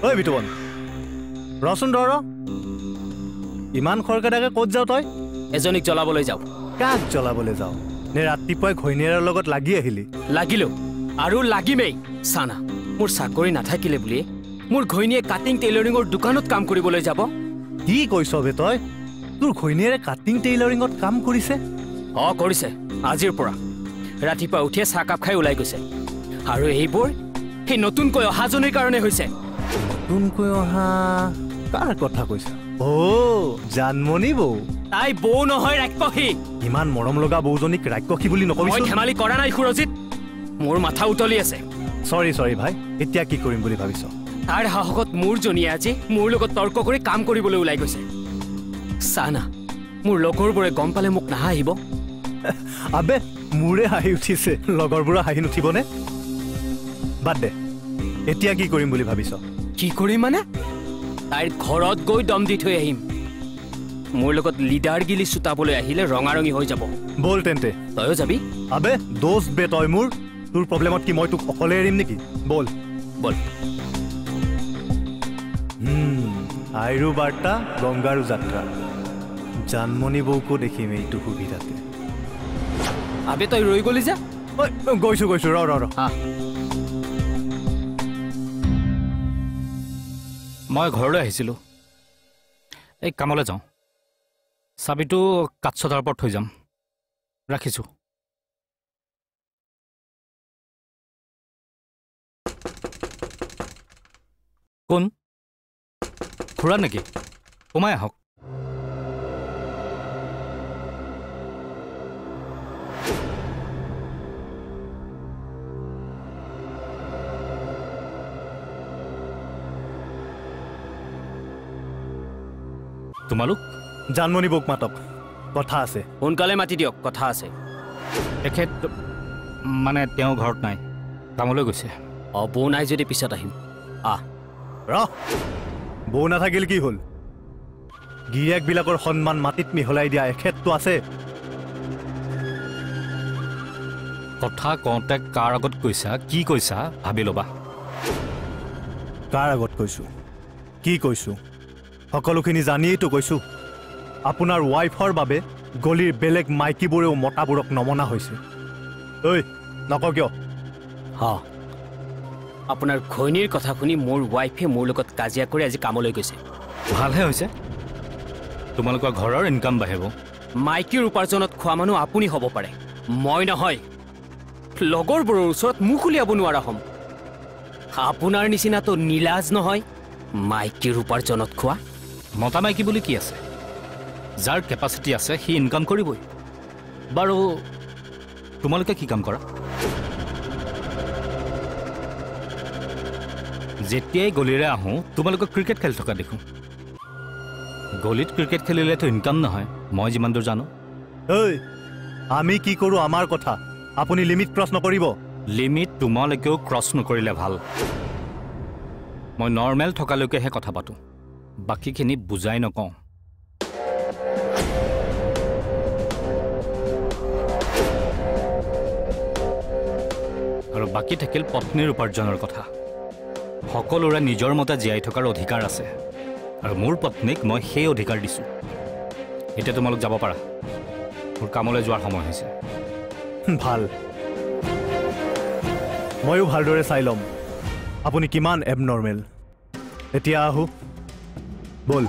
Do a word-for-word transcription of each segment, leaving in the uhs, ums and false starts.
ঐ বিতুবন ৰচোন ধৰ ইমান খৰকেটাকে ক'ত যাও তই এজনীক জ্বলাবলৈ যাও কাক জ্বলাবলৈ যাও নে ৰাতিপুৱাই ঘৈণীয়েৰৰ লগত লাগি আহিলি লাগিলো আৰু লাগিমেই সানা মোৰ চাকৰি নাথাকিলে বুলি মোৰ ঘৈণীয়ে কাটিং টেইলৰিঙৰ দোকানত কাম কৰিবলৈ যাব কি কৈছ বে তই তোৰ ঘৈণীয়েৰে কাটিং টেইলৰিঙত কাম কৰিছে অ কৰিছে আজিৰ পৰা ৰাতিপুৱা উঠিয়ে চাহ কাপ খাই ওলাই গৈছে আৰু এইবোৰ সেই নতুনকৈ অহাজনীৰ কাৰণে হৈছে নতুনকৈ অহা কাৰ কথা কৈছা ও জানমণি বৌ তাই বৌ নহয় ৰাক্ষসী ইমান মৰম লগা বৌজনীক ৰাক্ষসী বুলি নকবিছো মই ধেমালি কৰা নাই সুৰজিত মোৰ মাথা উতলি আছে সৰি সৰি ভাই এতিয়া কি কৰিম বুলি ভাবিছ তাৰ সাহসত মোৰ জনীয়ে আজি মোৰ লগত তৰ্ক কৰি কাম কৰিবলৈ ওলাই গৈছে সানা মোৰ লগৰবোৰে গম পালে মোক নাহাহিব আবে মোৰে হাঁহি উঠিছে লগৰবোৰে হাঁহি নুঠিবনে বাদ দে এতিয়া কি কৰিম বুলি ভাবিছ কি কৰিম মানে তাইৰ ঘৰত গৈ দম দি থৈ আহিম মোৰ লগত লিডাৰ গিলি চুটাবলৈ আহিলে ৰঙাৰঙি হৈ যাব বল তেন্তে তয়ো যাবি আবে দোষ বে তই মোৰ তোৰ প্ৰব্লেমত কি মই তোক অকলে এৰিম নেকি বল বল আইৰু বাৰ্তা গংগাৰু যাত্ৰা জানমণি বৌকো দেখিম এইটো সুবিধাতে আবে তই ৰৈ গলি যা গৈছো গৈছো ৰ ৰ ৰ মই ঘৰলৈ আহিছিলোঁ এই কামলৈ যাওঁ চাবিটো কাঠচটাৰ ওপৰত থৈ যাম ৰাখিছোঁ কোন খুৰা নেকি সোমাই আহক তোমালোক জানমণি বৌক মাতক কথা আছে সোনকালে মাতি দিয়ক কথা আছে তেখেত মানে তেওঁ ঘৰত নাই কামলৈ গৈছে অ বৌ নাই যদি পিছত আহিম আহ ৰ বৌ নাথাকিল কি হ'ল গিৰিয়েকবিলাকৰ সন্মান মাটিত মিহলাই দিয়া এখেতটো আছে কথা কওঁতে কাৰ আগত কৈছা কি কৈছা ভাবি ল'বা কাৰ আগত কৈছোঁ কি কৈছোঁ সকলোখিনি জানিয়েইতো কৈছোঁ আপোনাৰ ৱাইফৰ বাবে গলিৰ বেলেগ মাইকীবোৰেও মতাবোৰক নমনা হৈছে ঐ নক কিয় হা আপোনাৰ ঘৈণীৰ কথা শুনি মোৰ ৱাইফে মোৰ লগত কাজিয়া কৰি আজি কামলৈ গৈছে ভালহে হৈছে তোমালোকৰ ঘৰৰ ইনকাম বাঢ়িব মাইকীৰ উপাৰ্জনত খোৱা মানুহ আপুনি হ'ব পাৰে মই নহয় লগৰবোৰৰ ওচৰত মুখ উলিয়াব নোৱাৰা হ'ম আপোনাৰ নিচিনাতো নীলাজ নহয় মাইকীৰ উপাৰ্জনত খোৱা মতা মাইকী বুলি কি আছে যাৰ কেপাচিটি আছে সি ইনকাম কৰিবই বাৰু তোমালোকে কি কাম কৰা যেতিয়াই গলিৰে আহোঁ তোমালোকে ক্ৰিকেট খেলি থকা দেখোঁ গলিত ক্ৰিকেট খেলিলেতো ইনকাম নহয় মই যিমান দূৰ জানো ঐ আমি কি কৰোঁ আমাৰ কথা আপুনি লিমিট ক্ৰছ নকৰিব লিমিট তোমালোকেও ক্ৰছ নকৰিলে ভাল মই নৰ্মেল থকালৈকেহে কথা পাতোঁ বাকীখিনি বুজাই নকওঁ আৰু বাকী থাকিল পত্নীৰ উপাৰ্জনৰ কথা সকলোৰে নিজৰ মতে জীয়াই থকাৰ অধিকাৰ আছে আৰু মোৰ পত্নীক মই সেই অধিকাৰ দিছোঁ এতিয়া তোমালোক যাব পাৰা মোৰ কামলৈ যোৱাৰ সময় হৈছে ভাল ময়ো ভালদৰে চাই ল'ম আপুনি কিমান এবনৰ্মেল এতিয়া আহোঁ বল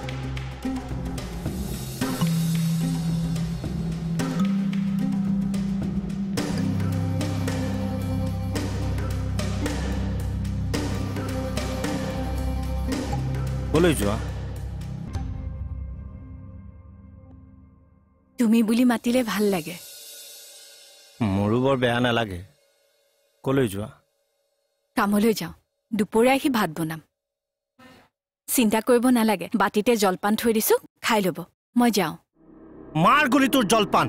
কলৈ যোৱা তুমি বুলি মাতিলে ভাল লাগে মোৰো বৰ বেয়া নালাগে কলৈ যোৱা কামলৈ যাওঁ দুপৰীয়া আহি ভাত বনাম চিন্তা কৰিব নালাগে বাটিতে জলপান থৈ দিছো খাই ল'ব মই যাওঁ মাৰ গুলি তোৰ জলপান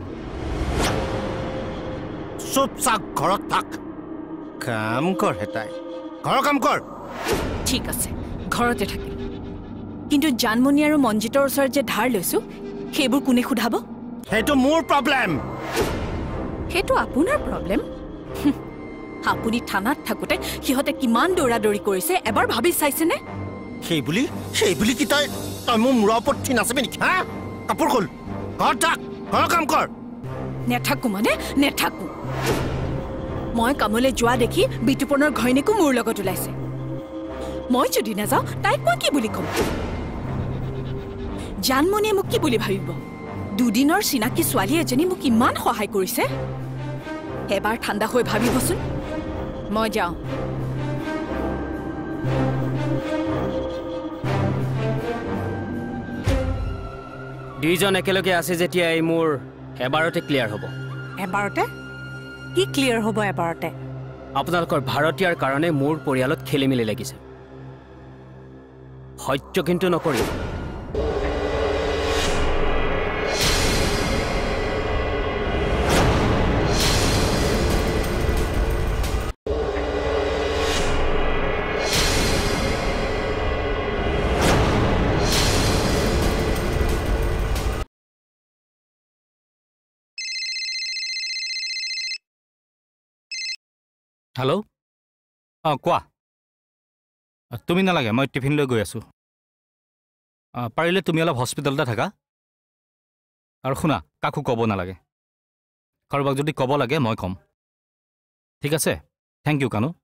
চুপ চাক ঘৰত থাক কাম কৰ হেতাই ঘৰৰ কাম কৰ ঠিক আছে ঘৰতে থাকিম কিন্তু জানমণি আৰু মঞ্জিতৰ ওচৰত যে ধাৰ লৈছো সেইবোৰ কোনে সোধাব সেইটো মোৰ প্ৰব্লেম সেইটো আপোনাৰ প্ৰব্লেম আপুনি থানাত থাকোতে সিহঁতে কিমান দৌৰা দৌৰি কৰিছে এবাৰ ভাবি চাইছেনে সেই বুলি সেই বুলি কি তই তই মোৰ মূৰৰ ওপৰত ঠিন আছিবি নেকি হা কাপোৰ খোল ঘৰত থাক ঘৰৰ কাম কৰ নেথাকো মানে নেথাকো মই কামলৈ যোৱা দেখি বিতুপনৰ ঘৈণীকো মোৰ লগত ওলাইছে মই যদি নাযাওঁ তাইক মই কি বুলি ক'ম জানমণিয়ে মোক কি বুলি ভাবিব দুদিনৰ চিনাকি ছোৱালী এজনী মোক ইমান সহায় কৰিছে এবাৰ ঠাণ্ডা হৈ ভাবিবচোন মই যাওঁ দুইজন একেলগে আছে যেতিয়া এই মোৰ এবাৰতে ক্লিয়াৰ হ'ব এবাৰতে কি ক্লিয়াৰ হ'ব এবাৰতে আপোনালোকৰ ভাৰতীয়াৰ কাৰণে মোৰ পৰিয়ালত খেলি মেলি লাগিছে সহ্য কিন্তু নকৰিব হেল্ল' অঁ কোৱা তুমি নালাগে মই টিফিন লৈ গৈ আছোঁ পাৰিলে তুমি অলপ হস্পিটেলতে থাকা আৰু শুনা কাকো ক'ব নালাগে কাৰোবাক যদি ক'ব লাগে মই ক'ম ঠিক আছে থেংক ইউ কানু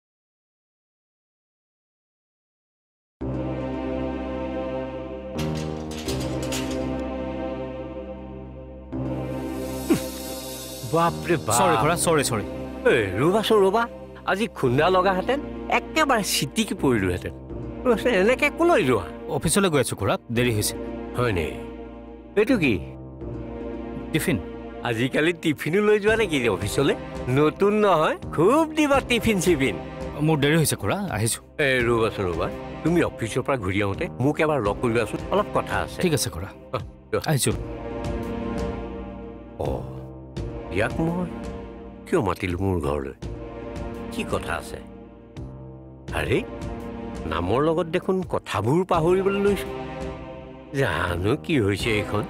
বাপৰে বাপ চৰি খুৰা চৰি চৰি ৰ'বাচোন ৰ'বা আজি খুন্দা লগাহেঁতেন একেবাৰে চিটিকি পৰিলোহেঁতেন ৰ'বাচোন এনেকৈ ক'লৈ যোৱা অফিচলৈ গৈ আছোঁ খুৰা দেৰি হৈছে হয়নে এইটো কি টিফিন আজিকালি টিফিনো লৈ যোৱা নেকি অফিচলৈ নতুন নহয় খুব দিবা টিফিন চিফিন মোৰ দেৰি হৈছে খুৰা আহিছোঁ এই ৰ'বাচোন ৰ'বা তুমি অফিচৰ পৰা ঘূৰি আহোঁতে মোক এবাৰ লগ কৰিবাচোন অলপ কথা আছে ঠিক আছে খুৰা আহিছোঁ অঁ ইয়াক মই কিয় মাতিলোঁ মোৰ ঘৰলৈ কি কথা আছে আৰে নামৰ লগত দেখোন কথাবোৰ পাহৰিবলৈ লৈছোঁ জানো কি হৈছে এইখন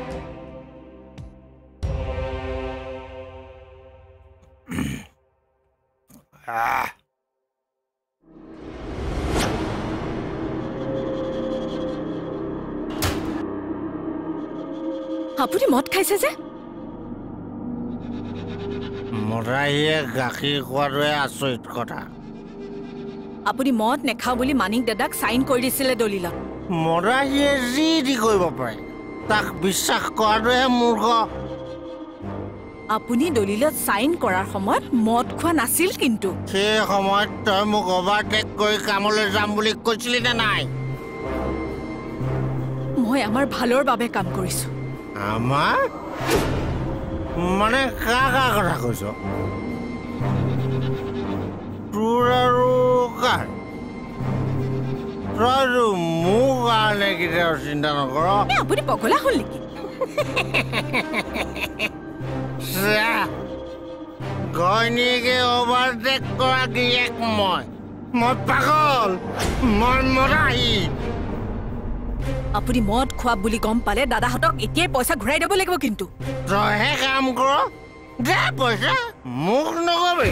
আপুনি মদ খাইছে যে মৰাহীয়ে গাখীৰ খোৱাটোৱে আচৰিত কথা আপুনি মদ নেখাওঁ বুলি মানিক দাদাক চাইন কৰি দিছিলে দলিলত মৰাহীয়ে যি দি কৰিব পাৰে তাক বিশ্বাস কৰাটোহে মূৰ্খ আপুনি দলিলত চাইন কৰাৰ সময়ত মদ খোৱা নাছিল কিন্তু সেই সময়ত তই মোক অভাৰটেক কৰি কামলৈ যাম বুলি কৈছিলি নে নাই মই আমাৰ ভালৰ বাবে কাম কৰিছোঁ আমাৰ মানে কা কা কথা কৈছ তোৰ আৰু কাৰ তইতো মোৰ কাৰণে কেতিয়াও চিন্তা নকৰ আপুনি পগলা হ'ল নেকি ঘৈণীয়েকে অভাৰটেক কৰা গিৰিয়েক মই মই পাগল মই মৰাহী আপুনি মদ খোৱা বুলি গম পালে দাদাহঁতক এতিয়াই পইচা ঘূৰাই দিব লাগিব কিন্তু তইহে কাম কৰ দে পইচা মোক নকবি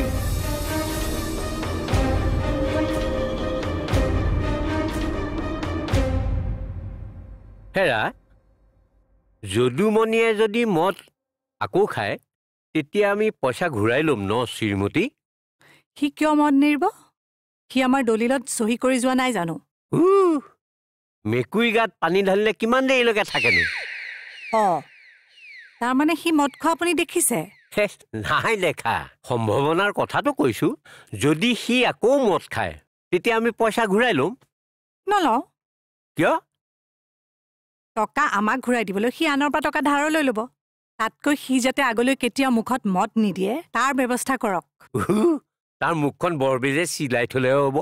হেৰা যদুমণিয়ে যদি মদ আকৌ খায় তেতিয়া আমি পইচা ঘূৰাই ল'ম ন শ্ৰীমতী সি কিয় মদ নিৰিব সি আমাৰ দলিলত চহী কৰি যোৱা নাই জানো মেকুৰী গাত পানী ঢালিলে কিমান দেৰিলৈকে থাকেনো অঁ তাৰমানে সি মদ খোৱা আপুনি দেখিছে নাই দেখা সম্ভাৱনাৰ কথাটো কৈছোঁ যদি সি আকৌ মদ খায় তেতিয়া আমি পইচা ঘূৰাই ল'ম নলওঁ কিয় টকা আমাক ঘূৰাই দিবলৈ সি আনৰ পৰা টকা ধাৰ লৈ ল'ব তাতকৈ সি যাতে আগলৈ কেতিয়াও মুখত মদ নিদিয়ে তাৰ ব্যৱস্থা কৰক তাৰ মুখখন বৰ বেজে চিলাই থলেও হ'ব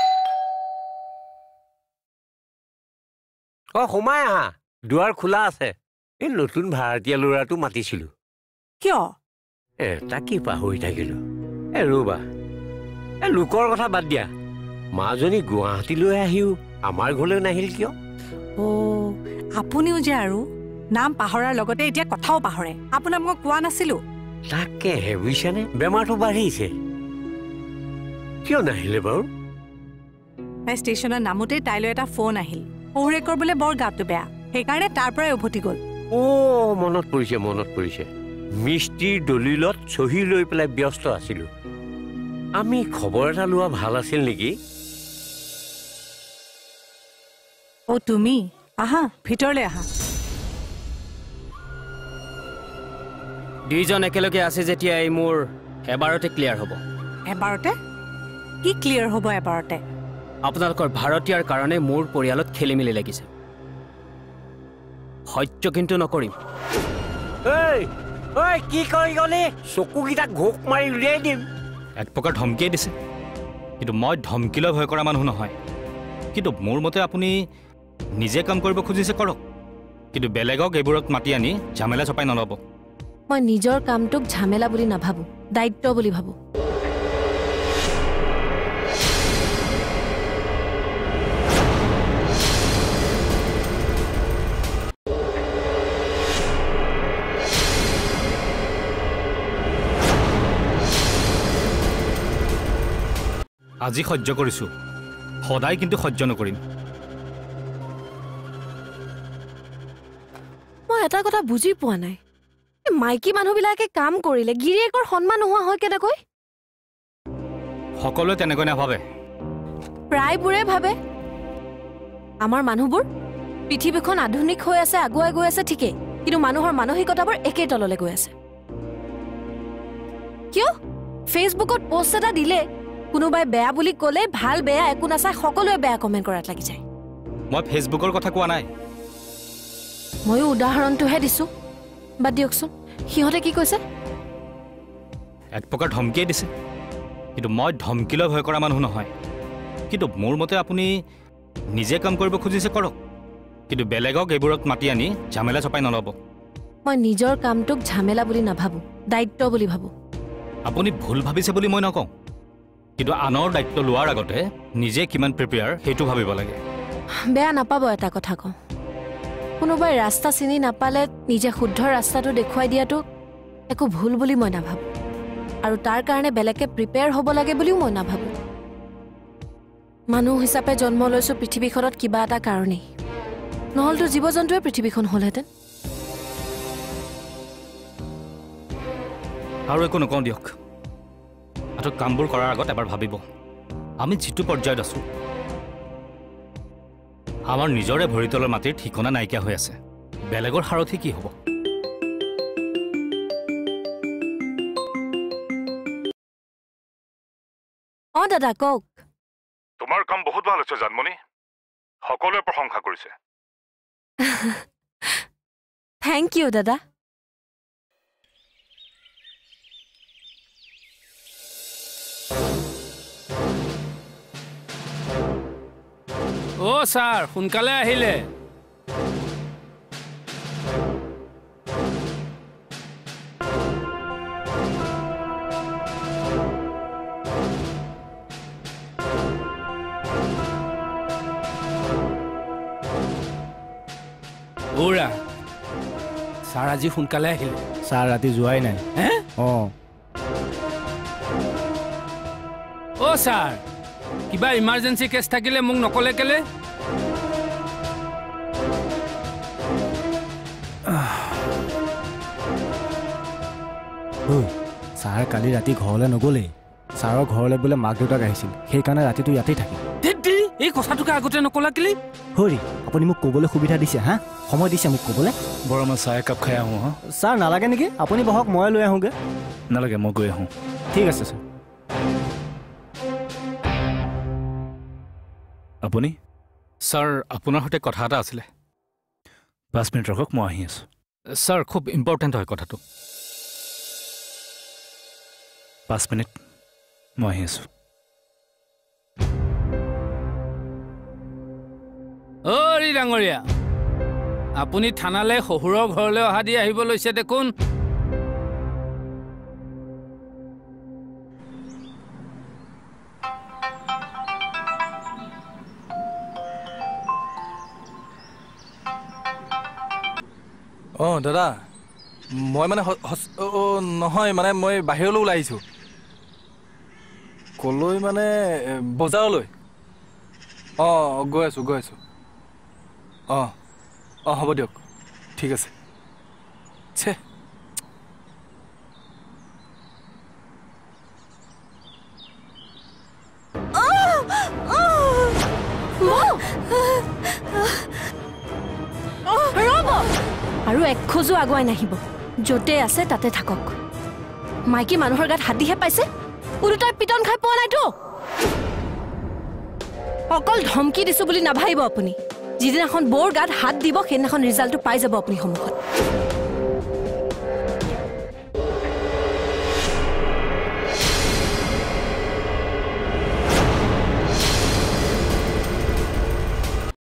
অ সোমাই আহা দুৱাৰ খোলা আছে এই নতুন ভাৰতীয় ল'ৰাটো মাতিছিলোঁ কিয় এ তাকে পাহৰি থাকিলোঁ এ ৰ'বা এ লোকৰ কথা বাদ দিয়া মাজনী গুৱাহাটীলৈ আহিও আমাৰ ঘৰলৈ নাহিল কিয় অ' আপুনিও যে আৰু নাম পাহৰাৰ লগতে এতিয়া কথাও পাহৰে আপোনাক মই কোৱা নাছিলোঁ তাকেহে বুজিছানে বেমাৰটো বাঢ়িছে কিয় নাহিলে বাৰু তাই ষ্টেচনত নামোতেই তাইলৈ এটা ফোন আহিল শহুৰেকৰ বোলে বৰ গাটো বেয়া সেইকাৰণে তাৰ পৰাই উভতি গ'ল অ' মনত পৰিছে মনত পৰিছে মিস্ত্ৰীৰ দলিলত চহী লৈ পেলাই ব্যস্ত আছিলোঁ আমি খবৰ এটা লোৱা ভাল আছিল নেকি অ' তুমি আহা ভিতৰলৈ আহা দুইজন একেলগে আছে যেতিয়া এই মোৰ এবাৰতে ক্লিয়াৰ হ'ব এবাৰতে কি ক্লিয়াৰ হ'ব এবাৰতে আপোনালোকৰ ভাৰতীয়াৰ কাৰণে মোৰ পৰিয়ালত খেলি মেলি লাগিছে সহ্য কিন্তু নকৰিম ঐ ঐ কি কৰি গ'লি চকুকেইটা ঘোক মাৰি উলিয়াই দিম এক প্ৰকাৰ ধমকিয়ে দিছে কিন্তু মই ধমকিলৈ ভয় কৰা মানুহ নহয় কিন্তু মোৰ মতে আপুনি নিজে কাম কৰিব খুজিছে কৰক কিন্তু বেলেগক এইবোৰত মাতি আনি ঝামেলা চপাই নল'ব মই নিজৰ কামটোক ঝামেলা বুলি নাভাবোঁ দায়িত্ব বুলি ভাবোঁ আজি সহ্য কৰিছোঁ সদায় কিন্তু সহ্য নকৰিম মই এটা কথা বুজি পোৱা নাই মাইকী মানুহবিলাকে কাম কৰিলে গিৰিয়েকৰ সন্মান নোহোৱা হয় কেনেকৈ সকলোৱে তেনেকৈ নাভাবে প্ৰায়বোৰে ভাবে আমাৰ মানুহবোৰ পৃথিৱীখন আধুনিক হৈ আছে আগুৱাই গৈ আছে ঠিকেই কিন্তু মানুহৰ মানসিকতাবোৰ একেই তললৈ গৈ আছে কিয় ফেচবুকত পোষ্ট এটা দিলে কোনোবাই বেয়া বুলি ক'লে ভাল বেয়া একো নাচাই সকলোৱে বেয়া কমেণ্ট কৰাত লাগি যায় মই ফেচবুকৰ কথা কোৱা নাই ময়ো উদাহৰণটোহে দিছোঁ বাদ দিয়কচোন সিহঁতে কি কৈছে এক প্ৰকাৰ ধমকিয়ে দিছে কিন্তু মই ধমকিলৈ ভয় কৰা মানুহ নহয় কিন্তু মোৰ মতে আপুনি নিজে কাম কৰিব খুজিছে কৰক কিন্তু বেলেগক এইবোৰত মাতি আনি ঝামেলা চপাই নল'ব মই নিজৰ কামটোক ঝামেলা বুলি নাভাবোঁ দায়িত্ব বুলি ভাবোঁ আপুনি ভুল ভাবিছে বুলি মই নকওঁ কিন্তু আনৰ দায়িত্ব লোৱাৰ আগতে নিজে কিমান প্ৰিপেয়াৰ সেইটো ভাবিব লাগে বেয়া নাপাব এটা কথা কওঁ কোনোবাই ৰাস্তা চিনি নাপালে নিজে শুদ্ধ ৰাস্তাটো দেখুৱাই দিয়াটো একো ভুল বুলি মই নাভাবোঁ আৰু তাৰ কাৰণে বেলেগে প্ৰিপেয়াৰ হ'ব লাগে বুলিও মই নাভাবোঁ মানুহ হিচাপে জন্ম লৈছোঁ পৃথিৱীখনত কিবা এটা কাৰণেই নহ'লতো জীৱ জন্তুৱে পৃথিৱীখন হ'লহেঁতেন আৰু একো নকওঁ দিয়ক আৰু কামবোৰ কৰাৰ আগত এবাৰ ভাবিব আমি যিটো পৰ্যায়ত আছোঁ আমাৰ নিজৰে ভৰিতলৰ মাটিৰ ঠিকনা নাইকিয়া হৈ আছে বেলেগৰ সাৰথি কি হ'ব অঁ দাদা কওক তোমাৰ কাম বহুত ভাল হৈছে জানমণি সকলোৱে প্ৰশংসা কৰিছে থেংক ইউ দাদা অ' ছাৰ সোনকালে আহিলে বৌৰা ছাৰ আজি সোনকালে আহিলে ছাৰ ৰাতি যোৱাই নাই হে অঁ অ' ছাৰ কিবা ইমাৰ্জেঞ্চি কেছ থাকিলে মোক নকলে কেলে ছাৰ কালি ৰাতি ঘৰলৈ নগ'লেই ছাৰৰ ঘৰলৈ বোলে মাক দেউতাক আহিছিল সেইকাৰণে ৰাতিটো ইয়াতেই থাকিল এই কথাটোকে আগতে নকলা কেলি হৰি আপুনি মোক ক'বলৈ সুবিধা দিছে হা সময় দিছে মোক ক'বলৈ বৰ মই চাহ একাপ খাই আহোঁ হা ছাৰ নালাগে নেকি আপুনি বহক মই লৈ আহোঁগৈ নালাগে মই গৈ আহোঁ ঠিক আছে ছাৰ আপুনি ছাৰ আপোনাৰ সৈতে কথা এটা আছিলে পাঁচ মিনিট ৰখক মই আহি আছোঁ ছাৰ খুব ইম্পৰ্টেণ্ট হয় কথাটো পাঁচ মিনিট মই আহি আছোঁ অৰি ডাঙৰীয়া আপুনি থানালৈ শহুৰৰ ঘৰলৈ অহা দি আহিব লৈছে দেখোন অঁ দাদা মই মানে নহয় মানে মই বাহিৰলৈ ওলাই আহিছোঁ ক'লৈ মানে বজাৰলৈ অঁ গৈ আছোঁ গৈ আছোঁ অঁ অঁ হ'ব দিয়ক ঠিক আছে ছে আৰু এক খোজো আগুৱাই নাহিব য'তে আছে তাতে থাকক মাইকী মানুহৰ গাত হাতীহে পাইছে উৰুতাই পিটন খাই পোৱা নাইতো অকল ধমকি দিছো বুলি নাভাবিব আপুনি যিদিনাখন বৰ গাত হাত দিব সেইদিনাখন ৰিজাল্টটো পাই যাব আপুনি সন্মুখত